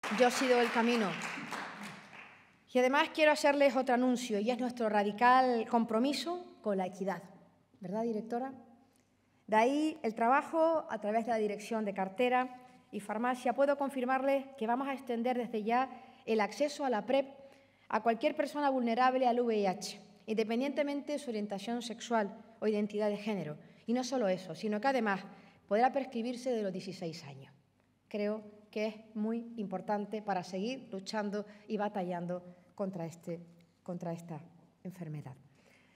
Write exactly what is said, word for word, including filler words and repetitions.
yo he sido el camino. Y además quiero hacerles otro anuncio, y es nuestro radical compromiso con la equidad. ¿Verdad, directora? De ahí el trabajo a través de la Dirección de Cartera y Farmacia. Puedo confirmarles que vamos a extender desde ya el acceso a la PrEP a cualquier persona vulnerable al V I H, independientemente de su orientación sexual o identidad de género. Y no solo eso, sino que además podrá prescribirse de los dieciséis años. Creo que es muy importante para seguir luchando y batallando contra, este, contra esta enfermedad.